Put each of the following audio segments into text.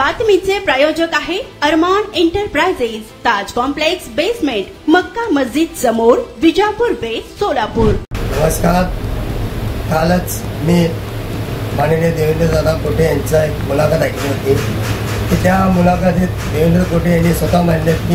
बातमीचे प्रायोजक आहे Armaan enterprises, Taj complex basement, Mecca Masjid समोर, विजापूर बेस, सोलापूर। नमस्कार। कालच मी माननीय देवेंद्रदादा कोटे यांचा एक मुलाखत ऐकली होती की त्या मुलाखतीत देवेंद्र कोटे यांनी स्वतः मांडले की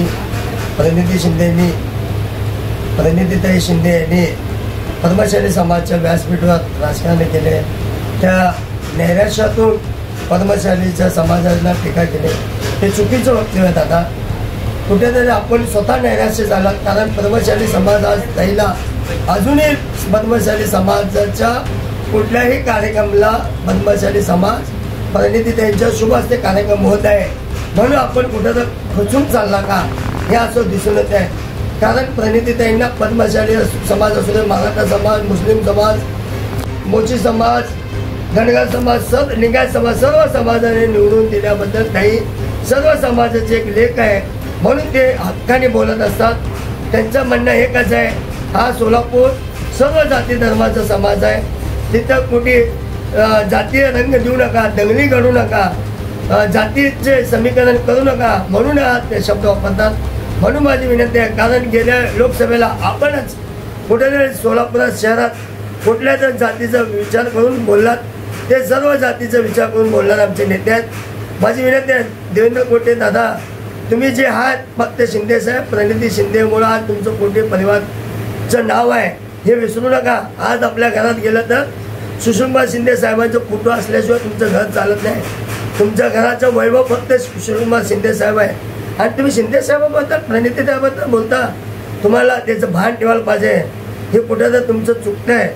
प्रणितीताई शिंदे यांनी पद्मशाली समाजाच्या व्यासपीठावर राजकारण केले, त्या नैराश्यातून पद्मशालीच्या समाजाला टीका केली। हे चुकीचं वक्तव्य दादा। कुठेतरी आपण स्वतः नैराश्य झाला, कारण पद्मशाली समाज आज ताईला अजूनही पद्मशाली समाजाच्या कुठल्याही कार्यक्रमाला पद्मशाली समाज प्रणितीताईंच्या शुभ हस्ते कार्यक्रम होत आहे, म्हणून आपण कुठं खचून चालला का हे असं दिसून येत आहे। कारण प्रणितीताईंना पद्मशाली समाज असू दे, मराठा समाज, मुस्लिम समाज, मोची समाज, धनगर समाज, लिंगायत समाज, सर्व समाजाने निवडून दिल्याबद्दल ताई सर्व समाजाचे एक लेख आहे, म्हणून ते हक्काने बोलत असतात। त्यांचं म्हणणं एकच आहे, हा सोलापूर सर्व जाती धर्माचा समाज आहे, तिथं कुठे जातीय रंग देऊ नका, दंगली करू नका, जातीचे समीकरण करू नका, म्हणून ते शब्द वापरतात। म्हणून माझी विनंती आहे, कारण गेल्या लोकसभेला आपणच कुठेतरी सोलापूर शहरात कुठल्याच जातीचा विचार करून बोललात, ते सर्व जातीचा विचार करून बोलणार आमचे नेते आहेत। माझी विनंती आहे देवेंद्र कोटे दादा, तुम्ही जे आहात फक्त शिंदे साहेब, प्रणिती शिंदेमुळे आज तुमचं कोटे परिवारचं नाव आहे हे विसरू नका। आज आपल्या घरात गेलं तर सुषमा शिंदे साहेबांचं फोटो असल्याशिवाय तुमचं घर चालत नाही। तुमच्या घराचं वैभव फक्त सुषमा शिंदे साहेब आहे, आणि तुम्ही शिंदे साहेबाबद्दल, प्रणितीताईबद्दल बोलता, तुम्हाला त्याचं भान ठेवायला पाहिजे। हे कुठं तर तुमचं चुकतं आहे।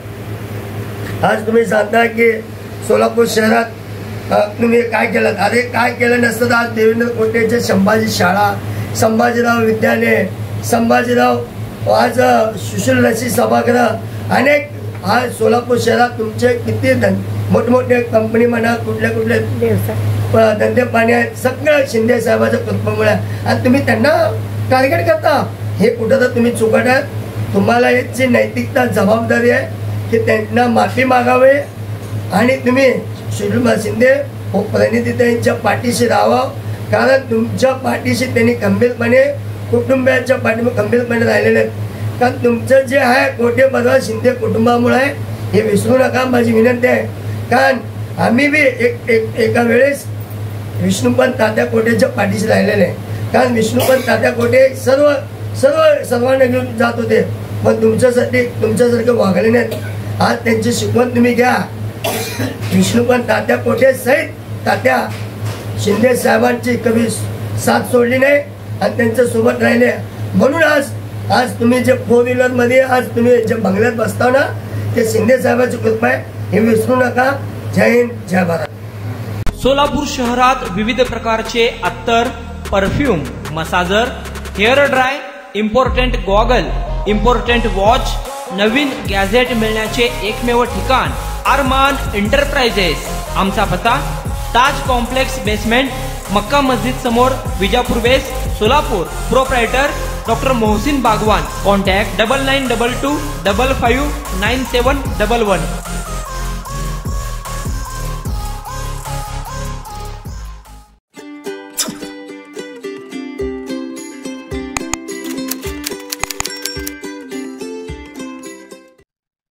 आज तुम्ही सांगता की सोलापूर शहरात तुम्ही काय केलं, अरे काय केलं नसतं तर आज देवेंद्र कोटेचे संभाजी शाळा, संभाजीराव विद्यालय, संभाजीराव आज सुशील सभागृह, अनेक आज सोलापूर शहरात तुमचे किती मोठमोठे कंपनी म्हणा, कुठले धंदे पाणी आहेत, सगळं शिंदे साहेबाच्या कृपेमुळे, आणि तुम्ही त्यांना टार्गेट करता। हे कुठं तर तुम्ही चुकत आहात। तुम्हाला याची नैतिकता जबाबदारी आहे की त्यांना माफी मागावे, आणि तुम्ही सुषमा शिंदे प्रणितीताईंच्या पाठीशी राहावं, कारण तुमच्या पाठीशी त्यांनी खंबीरपणे, कुटुंबियांच्या पाठीशी खंबीरपणे राहिलेले आहेत। कारण तुमचं जे आहे कोटे परिवार शिंदे कुटुंबामुळे आहे, हे विसरू नका, माझी विनंती आहे। कारण आम्ही बी एका वेळेस विष्णुपंत तात्या कोटेच्या पाठीशी राहिलेले आहे, कारण विष्णुपंत तात्या कोटे सर्वांना घेऊन जात होते, पण तुमच्यासारखे वागले नाहीत। आज त्यांची शिकवण तुम्ही घ्या। विष्णुपंत तात्या कोटे सहित तात्या शिंदे साहेबांची कधी साथ सोडली नाही, आणि त्यांच्या सोबत राहिले, म्हणून आज तुम्ही जे 4 व्हीलरमध्ये आज तुम्ही जे बंगल्यात बसता ना, ते शिंदे साहेबांची कृपा आहे, हे विसरू नका। जय हिंद, जय भारत। सोलापूर शहरात विविध प्रकारचे अत्तर, perfume, massager, hair dry, important goggle, important watch, नवीन गॅझेट मिळण्याचे एकमेव ठिकाण अरमान एंटरप्राइजेस। आमचा पत्ता ताज कॉम्प्लेक्स बेसमेंट, मक्का मस्जिद समोर, Vijapur Ves, Solapur. Proprietor doctor Mohsin Bagwan. Contact 9922 55 9711।